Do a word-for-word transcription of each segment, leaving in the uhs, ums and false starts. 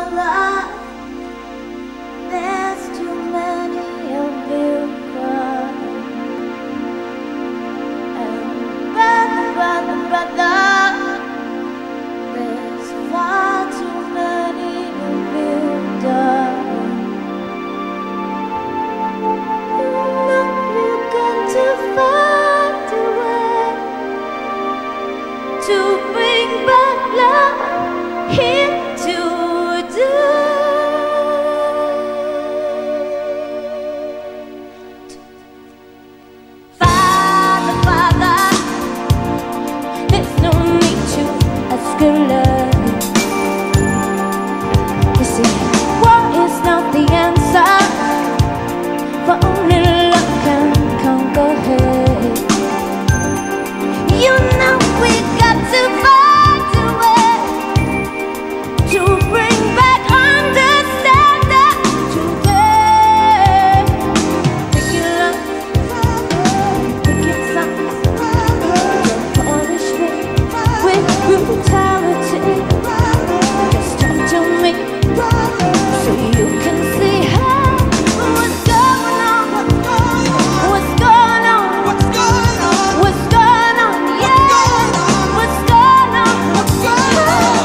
love. There's too many of you crying. And brother, brother, brother, there's far too many of you dying. You know you got to find a way to bring back love here today. You see, war is not the answer, for only love can conquer hate. You know we got to find a way to bring back understanding today. Pick it up, pick it up, don't punish me with brutality. So you can see how what's going on, what's going on, what's going on, what's going on, yeah, what's going on, what's going on.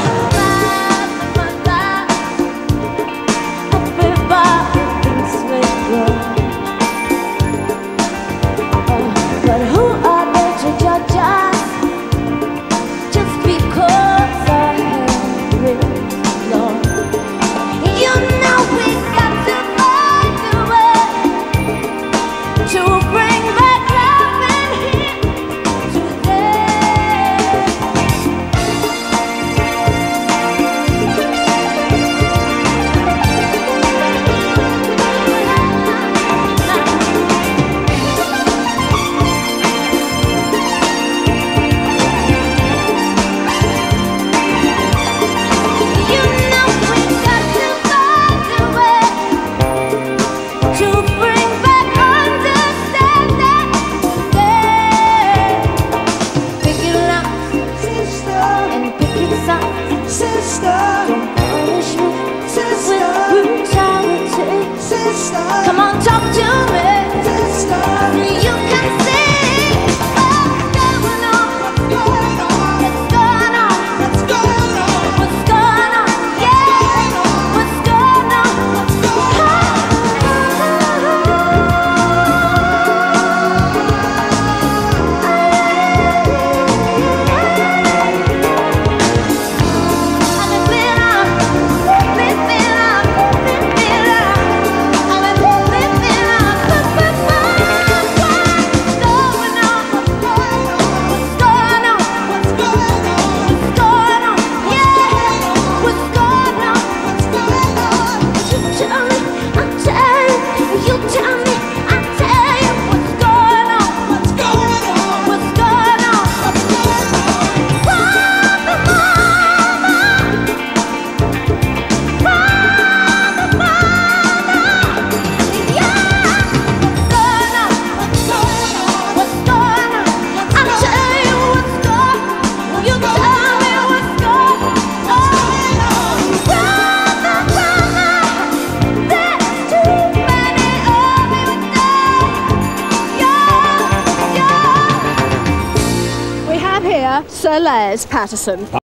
Everybody's with you, but who are they to judge us just because I have written long? You know we got to find a way to bring back love in here today. You know we got to find a way to bring back understanding today. Pick it up, sister, and pick it up, sister. Don't punish me, sister, with brutality, sister. Come on, talk to me, sister. You can see what's going on, what's going on, what's going on, what's going on, yeah, what's going on, what's going on. Sir Les Patterson.